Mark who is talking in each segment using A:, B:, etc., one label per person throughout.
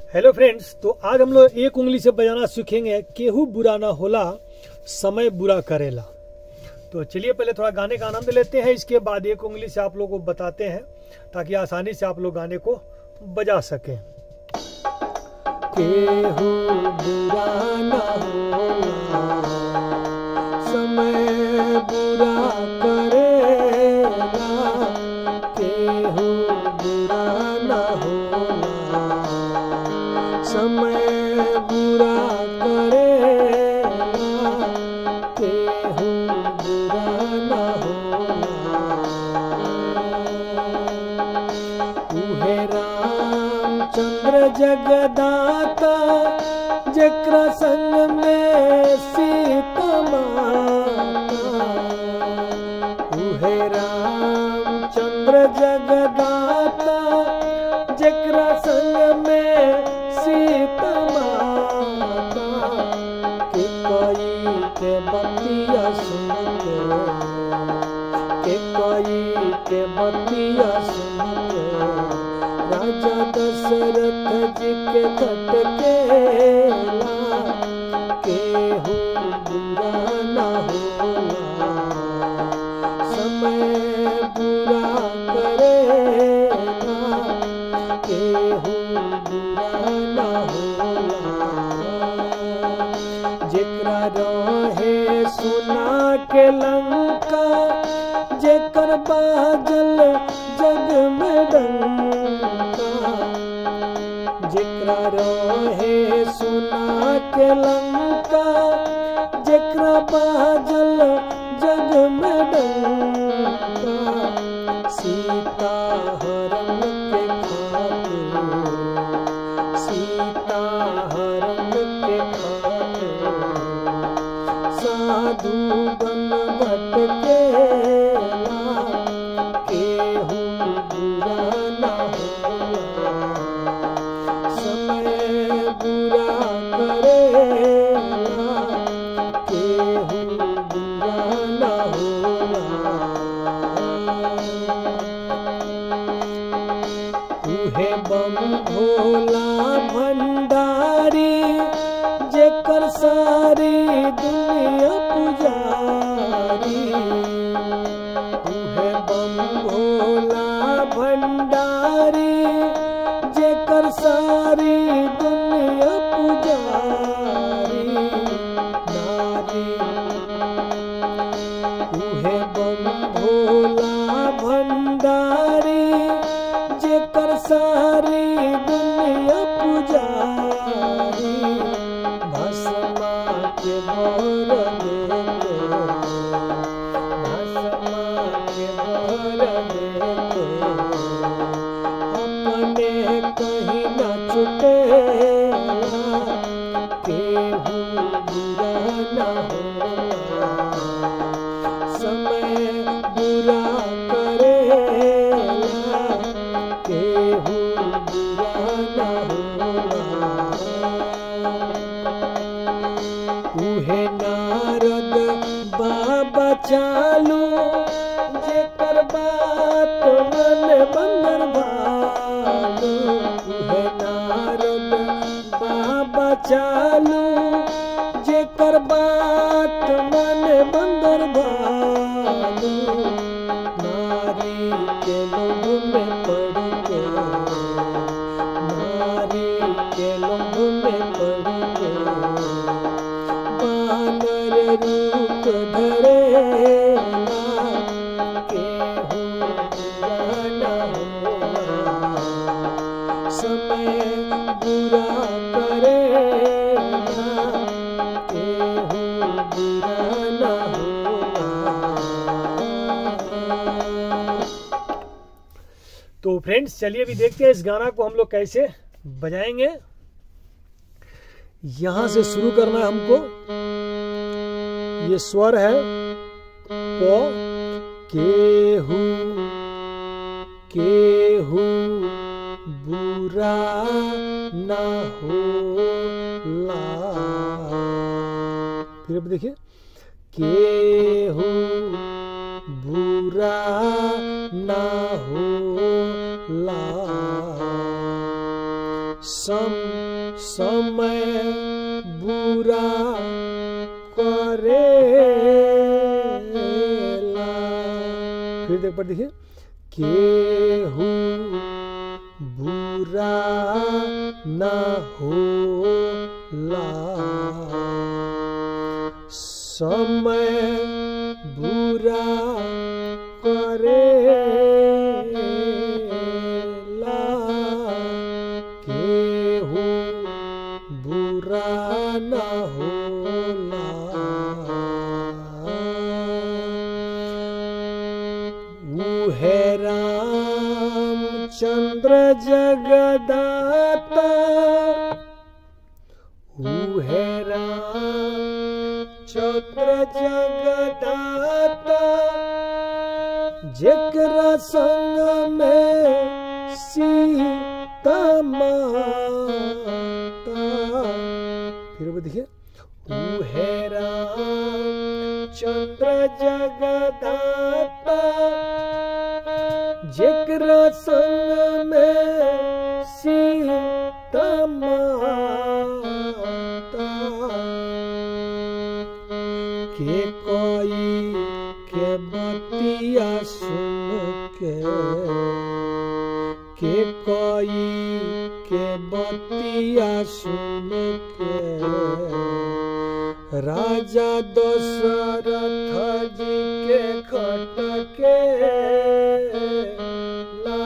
A: Hello friends, तो आज हम लोग एक उंगली से बजाना सीखेंगे केहू बुरा ना होला समय बुरा करेला। तो चलिए पहले थोड़ा गाने का आनंद लेते हैं, इसके बाद एक उंगली से आप लोगों को बताते हैं ताकि आसानी से आप लोग गाने को बजा सकें। केहू बुरा ना होला समय बुरा करेला, केहू बुरा ना होला समय बुरा करेला, केहू बुरा ना होला। उहे रामचंद्र जगदाता जेकरा संग में सीता माता, उहे रामचंद्र जगदाता जेकरा संग में सीता माता, के कोई के बतिया सुन के कोई के बतिया सुन के राजा दशरथ जी के खटकेला, केहू बुरा ना होला समय बुरा करेला, केहू बुरा ना होला। जेकरा रहे सुना के लंका, जेकर बाजल जग में डंका, जेकरा रहे सुना के लंका, जेकरा बाजल जग में डंका, सीता हरण के खातिर, सीता हरण के खातिर साधु बन भटकेला, केहू बुरा ना होला समय बुरा करेला, केहू बुरा ना होला। उहे बम भोला भंडारी जेकर सारी दुनिया पुजारी, उहे बम भोला भंडारी जेकर सारी दुनिया पुजारी नारी, उहे बम भोला भंडारी जेकर सारी दुनिया पुजारी, भस्मा के भोर देके, भस्मा के भोर देके अपने कहीं न छुटेला, केहू बुरा ना होला समय बुरा करेला, केहू बुरा ना होला। उहे नारद बाबा चालू जेकर बात मन बंदर भालू, उहे नारद बाबा चालू जेकर बात मन बंदर भालू, नारी के लोभ में पड़ के, नारी के लोभ में पड़ के बानर रूप धरेला, केहू बुरा ना होला समय बुरा करेला, केहू बुरा ना होला। तो फ्रेंड्स चलिए अभी देखते हैं इस गाना को हम लोग कैसे बजाएंगे। यहां से शुरू करना है हमको। ये स्वर है प, केहू केहू बुरा ना होला, फिर अब देखिए केहू बुरा ना होला समय बुरा करेला। फिर देख पर देखिए, केहू बुरा न होला, समय बुरा करेला, केहू बुरा न होला। उहे रामचंद्र जगदाता, उहे रामचंद्र जगदाता, जेकरा संग में सीता माता। फिर देखिए, उहे रामचंद्र जगदाता, जेकरा संग में सीता माता। के कोई के बतिया सुन के कोई के बतिया सुन के, राजा दशरथ जी के खटके ला,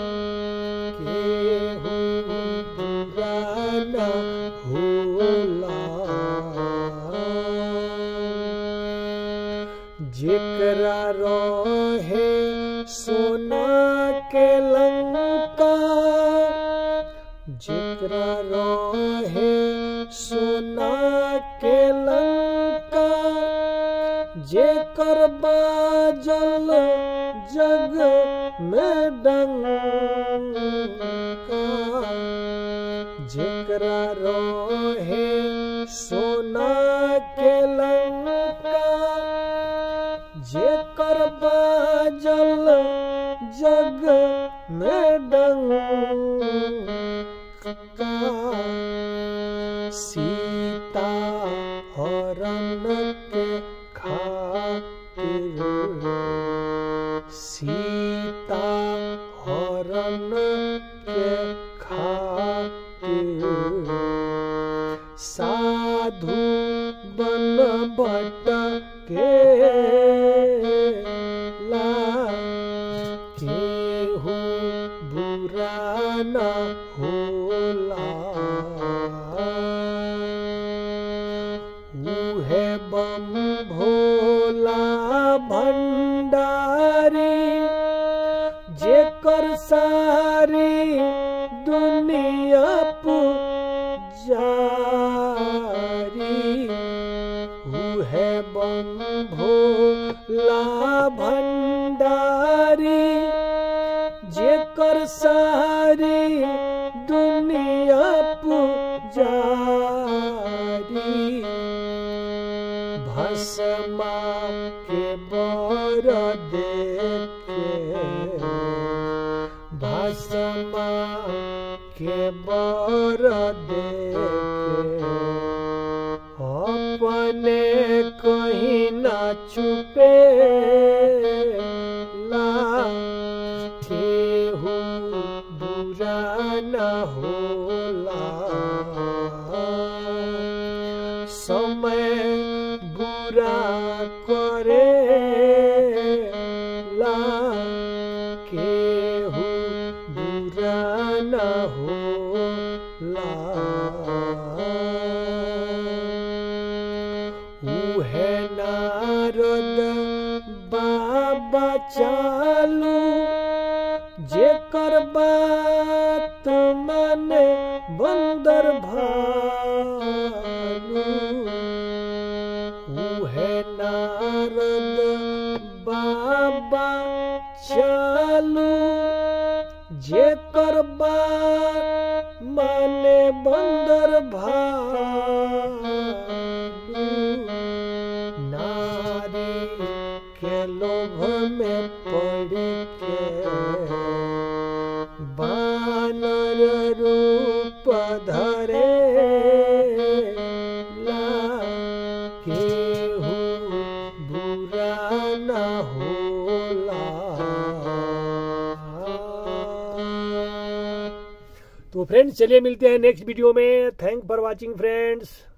A: केहू बुरा न होला, जेकरा रहे सोना के लंका, जेकरा रहे सोना के लंका, जेकर बाजल जग में डंका, जेकरा रहे सोना के लंका, जेकर बाजल जग में डंका। सीता हरण के खातिर, सीता हरण के खातिर, साधु बन भटकेला, केहू बुरा न होला। उहे बम भोला भंडारी, जेकर सारी दुनिया पुजारी। उहे बम भोला भंडारी, जेकर सारी दुनिया पुजारी। भस्मा के बर देके, भस्मा के बर देके, अपने कहीं न छुपेला, केहू बुरा न होला। समय बुरा करेला, केहू बुरा न होला। उहे नारद बाबा चालू, जेकर बात माने बंदर भालू। उहे नारद बाबा चालू, जेकर बात माने बंदर भालू। नारी के लोभ में पड़ के, बानर रूप धरेला केहू बुरा ना होला। तो फ्रेंड्स चलिए मिलते हैं नेक्स्ट वीडियो में। Thank for watching friends.